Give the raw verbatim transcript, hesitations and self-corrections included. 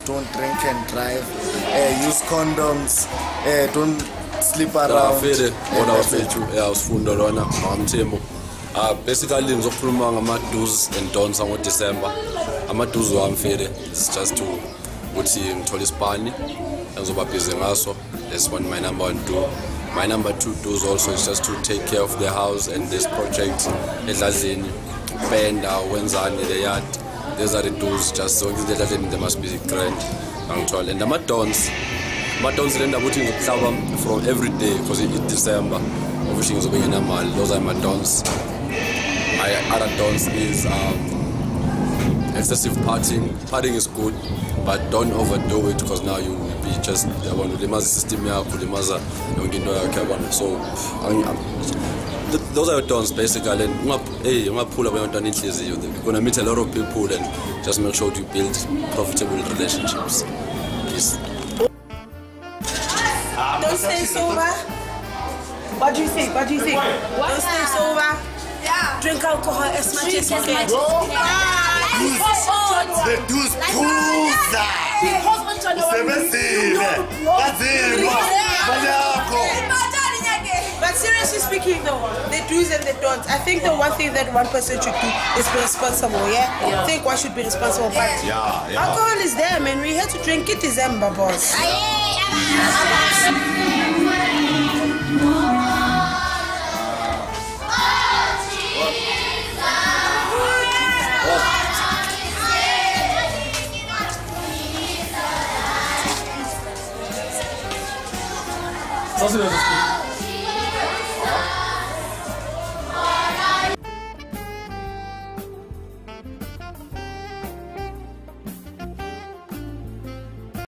don't drink and drive, uh, use condoms, uh, don't sleep around. Uh, basically, ngizokufuna do's and don'ts on December. Ama do's wami mfethu is just to ukuthi ngithole isipani engizoba busy ngaso. That's one my number one do. My number two do's also is just to take care of the house and this project edladleni penda wenzani the yard. These are the do's, just so they must be grand. And the don'ts, my don'ts end up putting from every day because it's December. Obviously, those are my don'ts. My other don'ts is um, excessive partying. Partying is good, but don't overdo it because now you will be just the one with the system. So those are your don'ts basically. Hey, you're gonna meet a lot of people and just make sure to build profitable relationships. Peace. Don't stay sober. What do you think? What do you think? What? Don't stay sober. Yeah. Drink alcohol as much as you can. The dudes proves that. But seriously speaking though, the do's and the don'ts, I think the one thing that one person should do is be responsible, yeah? yeah. I think one should be responsible, but yeah, yeah. alcohol is there, man. We had to drink it December, boss.